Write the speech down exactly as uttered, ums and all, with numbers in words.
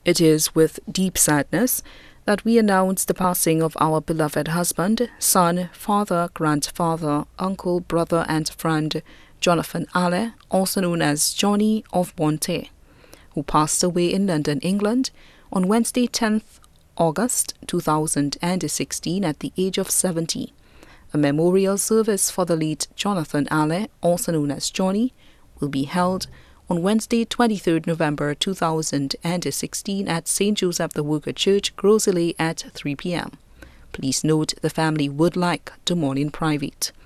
It is with deep sadness that we announce the passing of our beloved husband, son, father, grandfather, uncle, brother and friend, Jonathan Alley, also known as Johnny of Bonte, who passed away in London, England, on Wednesday, tenth August two thousand sixteen at the age of seventy. A memorial service for the late Jonathan Alley, also known as Johnny, will be held on Wednesday, twenty-third November two thousand sixteen at Saint Joseph the Worker Church, Grosley at three p m Please note the family would like to mourn in private.